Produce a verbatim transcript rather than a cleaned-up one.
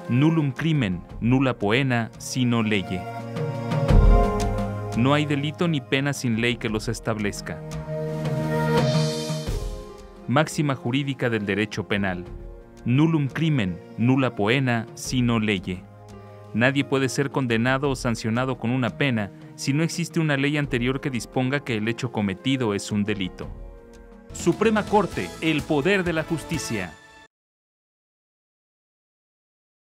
Nullum crimen, nulla poena, sino leye. No hay delito ni pena sin ley que los establezca. Máxima jurídica del derecho penal. Nullum crimen, nulla poena, sino leye. Nadie puede ser condenado o sancionado con una pena si no existe una ley anterior que disponga que el hecho cometido es un delito. Suprema Corte, el poder de la justicia.